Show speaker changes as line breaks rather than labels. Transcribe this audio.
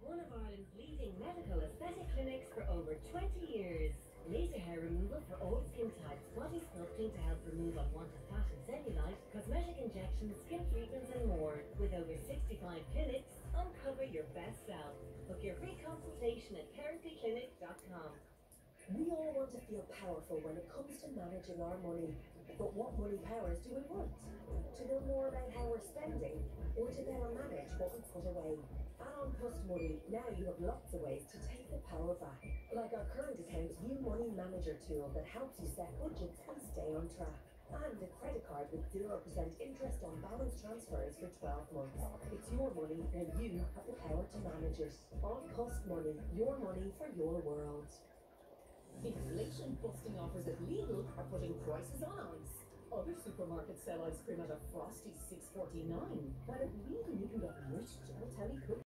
one of Ireland's leading medical aesthetic clinics for over 20 years. Laser hair removal for all skin types, body sculpting to help remove unwanted fat and cellulite, cosmetic injections, skin treatments and more. With over 65 clinics, uncover your best self. Book your free consultation at currentlyclinic.com.
We all want to feel powerful when it comes to managing our money. But what money powers do we want? To know more about how we're spending, or to better manage what we put away? At On Cost Money, now you have lots of ways to take the power back. Like our current account View Money Manager tool that helps you set budgets and stay on track. And a credit card with 0% interest on balance transfers for 12 months. It's your money and you have the power to manage it. On Cost Money, your money for your world.
Inflation-busting offers at Lidl are putting prices on ice. Other supermarkets sell ice cream at a frosty $6.49. But at Lidl you can get rich gelatin cookies.